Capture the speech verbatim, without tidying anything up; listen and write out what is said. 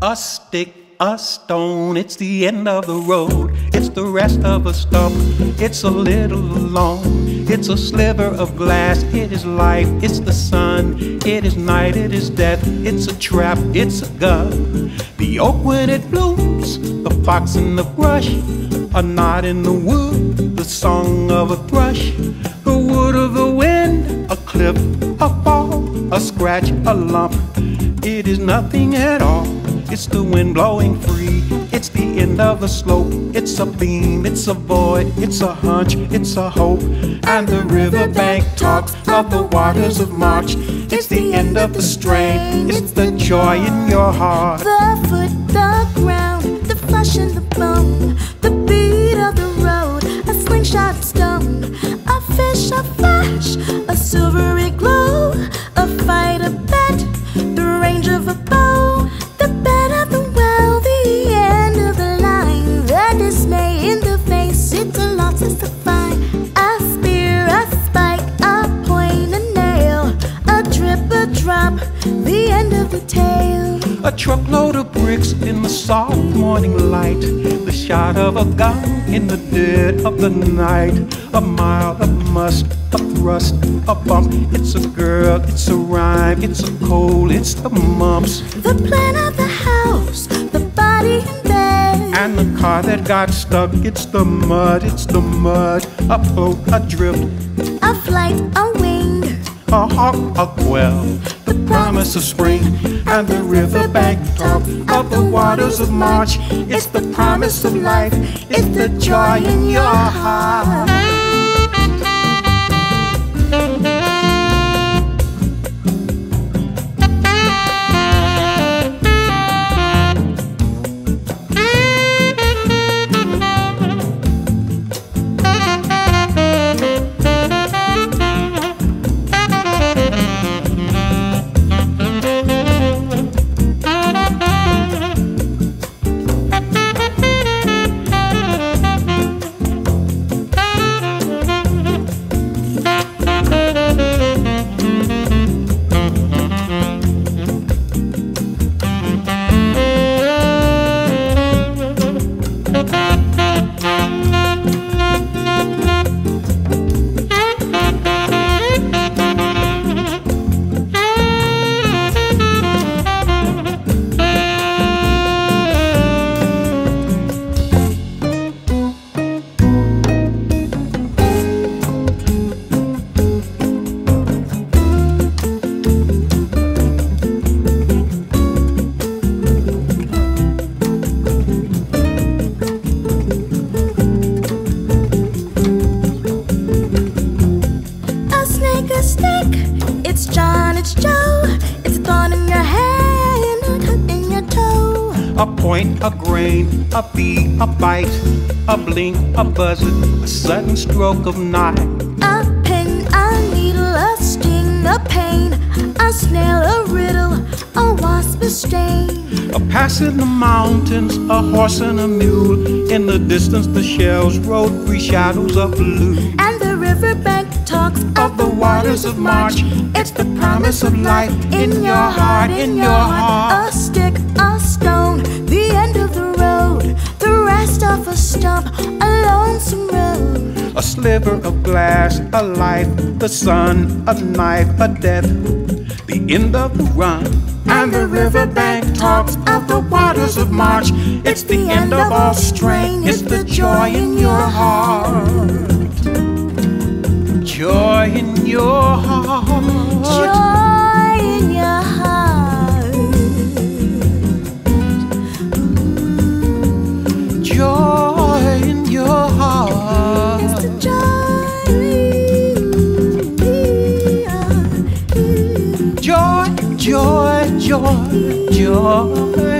A stick, a stone, it's the end of the road. It's the rest of a stump, it's a little alone. It's a sliver of glass, it is life, it's the sun. It is night, it is death, it's a trap, it's a gun. The oak when it blooms, the fox in the brush, a knot in the wood, the song of a thrush. The wood of the wind, a cliff, a fall, a scratch, a lump. It is nothing at all. It's the wind blowing free. It's the end of a slope. It's a beam, it's a void, it's a hunch, it's a hope. And the riverbank talks of the waters of March. It's the end of the strain, it's the joy in your heart. The foot, the ground, the flesh and the bone, the beat of the road, a slingshot stone, a fish, a flash, a silvery glow, a fight, a bet, the range of a bow, the bed of the well, the end of the line, the dismay in the face, it's a loss, it's a fight, a spear, a spike, a point, a nail, a drip, a drop, the end of the tale. A truckload of bricks in the soft morning light, the shot of a gun in the dead of the night. A mile of must, a thrust, a bump. It's a girl, it's a rhyme, it's a cold, it's the mumps. The plan of the house, the body in bed, and the car that got stuck, it's the mud, it's the mud. A boat adrift, a flight, a wing, a hawk, a quail, the promise of spring. And the riverbank talk of the waters of March. It's the promise of life, it's the joy in your heart. It's John, it's Joe, it's a thorn in your hand, a cut in your toe. A point, a grain, a bee, a bite, a blink, a buzzard, a sudden stroke of knife. A pin, a needle, a sting, a pain, a snail, a riddle, a wasp, a stain. A pass in the mountains, a horse and a mule. In the distance the shells rode three shadows of blue. And the riverbank talks of the waters of March. It's the promise of life in your heart, in your heart. A stick, a stone, the end of the road, the rest of a stump, a lonesome road. A sliver of glass, a life, the sun, a knife, a death, the end of the run. And the riverbank talks of the waters of March. It's the end of all strain, it's the joy in your heart. Joy in your heart. Joy in your heart. Joy in your heart. It's the joy. Joy, joy, joy, joy.